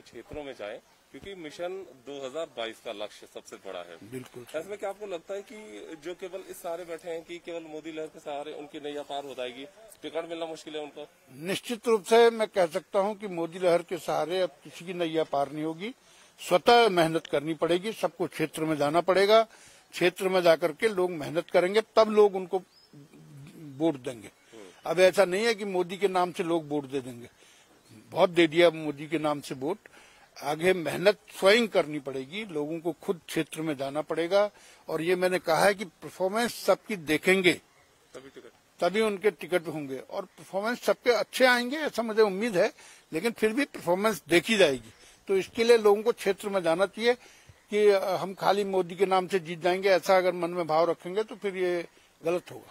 क्षेत्रों में जाएं, क्योंकि मिशन 2022 का लक्ष्य सबसे बड़ा है। बिल्कुल। ऐसे में क्या आपको लगता है कि जो केवल इस सहारे बैठे हैं कि केवल मोदी लहर के सहारे उनकी नैया पार हो जाएगी, टिकट मिलना मुश्किल है उनको? निश्चित रूप से मैं कह सकता हूं कि मोदी लहर के सहारे अब किसी की नैया पार नहीं होगी। स्वतः मेहनत करनी पड़ेगी, सबको क्षेत्र में जाना पड़ेगा। क्षेत्र में जाकर के लोग मेहनत करेंगे, तब लोग उनको वोट देंगे। अब ऐसा नहीं है कि मोदी के नाम से लोग वोट दे देंगे, बहुत दे दिया मोदी के नाम से वोट। आगे मेहनत स्वयं करनी पड़ेगी, लोगों को खुद क्षेत्र में जाना पड़ेगा। और ये मैंने कहा है कि परफॉर्मेंस सबकी देखेंगे तभी उनके टिकट होंगे, और परफॉर्मेंस सबके अच्छे आएंगे ऐसा मुझे उम्मीद है, लेकिन फिर भी परफॉर्मेंस देखी जाएगी। तो इसके लिए लोगों को क्षेत्र में जाना चाहिए कि हम खाली मोदी के नाम से जीत जाएंगे, ऐसा अगर मन में भाव रखेंगे तो फिर ये गलत होगा।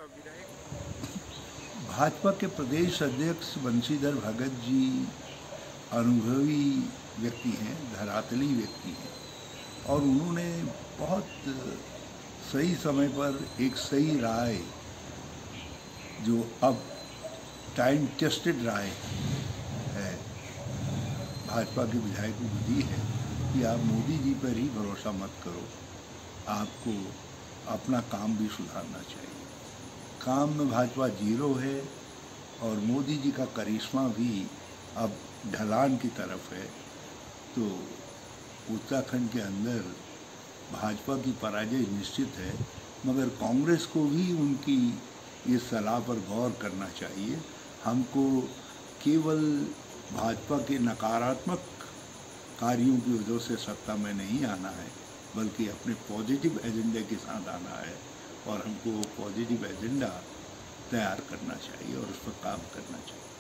भाजपा के प्रदेश अध्यक्ष बंशीधर भगत जी अनुभवी व्यक्ति हैं, धरातली व्यक्ति हैं, और उन्होंने बहुत सही समय पर एक सही राय, जो अब टाइम टेस्टेड राय है, भाजपा के विधायकों को दी है कि आप मोदी जी पर ही भरोसा मत करो, आपको अपना काम भी सुधारना चाहिए। काम में भाजपा जीरो है और मोदी जी का करिश्मा भी अब ढलान की तरफ है। तो उत्तराखंड के अंदर भाजपा की पराजय निश्चित है, मगर कांग्रेस को भी उनकी इस सलाह पर गौर करना चाहिए। हमको केवल भाजपा के नकारात्मक कार्यों की वजह से सत्ता में नहीं आना है, बल्कि अपने पॉजिटिव एजेंडे के साथ आना है, और हमको पॉजिटिव एजेंडा तैयार करना चाहिए और उस पर काम करना चाहिए।